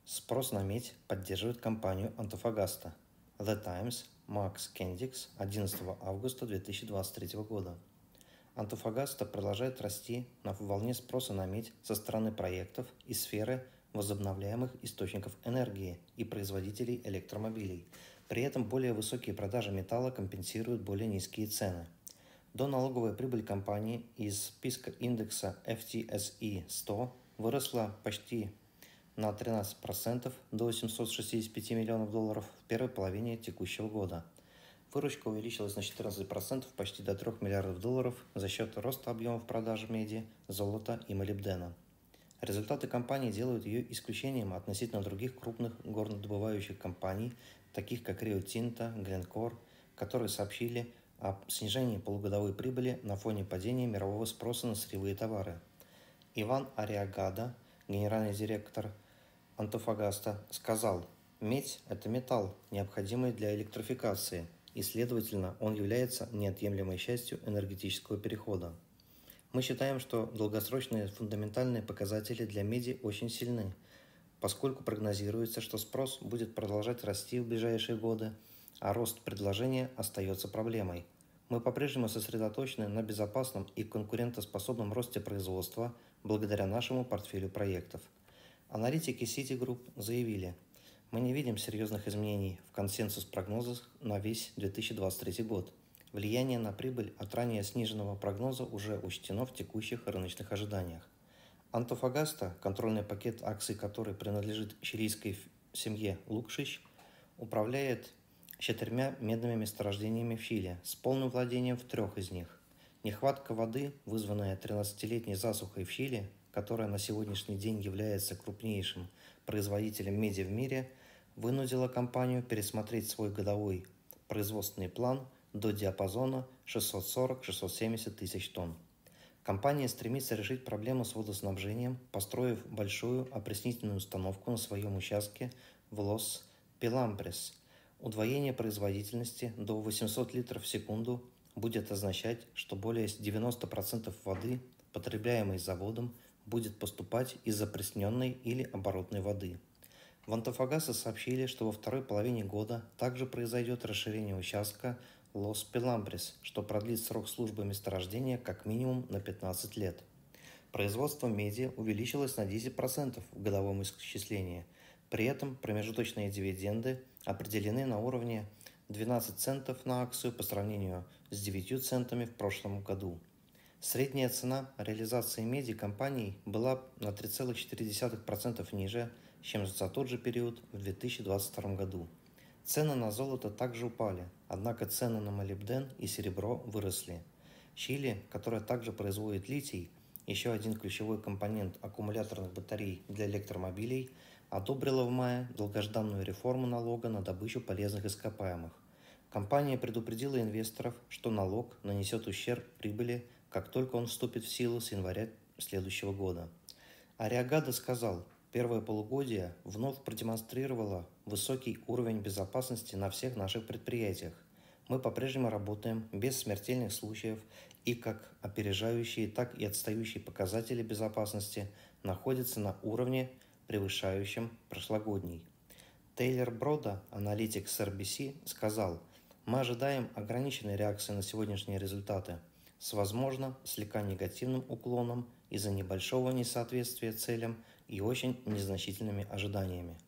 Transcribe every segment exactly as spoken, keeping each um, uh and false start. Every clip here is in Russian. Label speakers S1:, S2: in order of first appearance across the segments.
S1: Спрос на медь поддерживает компанию Антофагаста. The Times, Макс Кендикс, одиннадцатого августа две тысячи двадцать третьего года. Антофагаста продолжает расти на волне спроса на медь со стороны проектов из сферы возобновляемых источников энергии и производителей электромобилей. При этом более высокие продажи металла компенсируют более низкие цены. Доналоговая прибыль компании из списка индекса эф ти эс и сто выросла почти на тринадцать процентов до восемьсот шестьдесят пять миллионов долларов в первой половине текущего года. Выручка увеличилась на четырнадцать процентов, почти до трёх миллиардов долларов за счет роста объемов продаж меди, золота и молибдена. Результаты компании делают ее исключением относительно других крупных горнодобывающих компаний, таких как Rio Tinto, Glencore, которые сообщили о снижении полугодовой прибыли на фоне падения мирового спроса на сырьевые товары. Иван Ариагада, генеральный директор Антофагаста, сказал: «Медь – это металл, необходимый для электрификации, и, следовательно, он является неотъемлемой частью энергетического перехода. Мы считаем, что долгосрочные фундаментальные показатели для меди очень сильны, поскольку прогнозируется, что спрос будет продолжать расти в ближайшие годы, а рост предложения остается проблемой. Мы по-прежнему сосредоточены на безопасном и конкурентоспособном росте производства благодаря нашему портфелю проектов». Аналитики Citigroup заявили: «Мы не видим серьезных изменений в консенсус-прогнозах на весь две тысячи двадцать третий год. Влияние на прибыль от ранее сниженного прогноза уже учтено в текущих рыночных ожиданиях». Антофагаста, контрольный пакет акций которой принадлежит чилийской семье Лукшич, управляет четырьмя медными месторождениями в Чили с полным владением в трех из них. Нехватка воды, вызванная тринадцатилетней засухой в Чили, которая на сегодняшний день является крупнейшим производителем меди в мире, вынудила компанию пересмотреть свой годовой производственный план до диапазона шестьсот сорок - шестьсот семьдесят тысяч тонн. Компания стремится решить проблему с водоснабжением, построив большую опреснительную установку на своем участке в Лос-Пеламбрес. Удвоение производительности до восемьсот литров в секунду будет означать, что более девяноста процентов воды, потребляемой заводом, будет поступать из опресненной или оборотной воды. В Антофагаста сообщили, что во второй половине года также произойдет расширение участка Лос-Пеламбрес, что продлит срок службы месторождения как минимум на пятнадцать лет. Производство меди увеличилось на десять процентов в годовом исчислении. При этом промежуточные дивиденды определены на уровне двенадцать центов на акцию по сравнению с девятью центами в прошлом году. Средняя цена реализации меди компанией была на три целых четыре десятых процента ниже, чем за тот же период в две тысячи двадцать втором году. Цены на золото также упали, однако цены на молибден и серебро выросли. Чили, которая также производит литий, еще один ключевой компонент аккумуляторных батарей для электромобилей, одобрила в мае долгожданную реформу налога на добычу полезных ископаемых. Компания предупредила инвесторов, что налог нанесет ущерб прибыли, как только он вступит в силу с января следующего года. Ариагада сказал: «Первое полугодие вновь продемонстрировало высокий уровень безопасности на всех наших предприятиях. Мы по-прежнему работаем без смертельных случаев, и как опережающие, так и отстающие показатели безопасности находятся на уровне, превышающем прошлогодний». Тейлор Брода, аналитик с эр би си, сказал: «Мы ожидаем ограниченной реакции на сегодняшние результаты, с, возможно, слегка негативным уклоном из-за небольшого несоответствия целям и очень незначительными ожиданиями.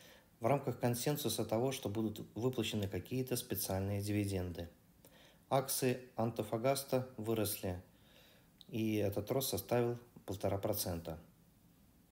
S1: В рамках консенсуса того, что будут выплачены какие-то специальные дивиденды». Акции Антофагаста выросли, и этот рост составил полтора процента.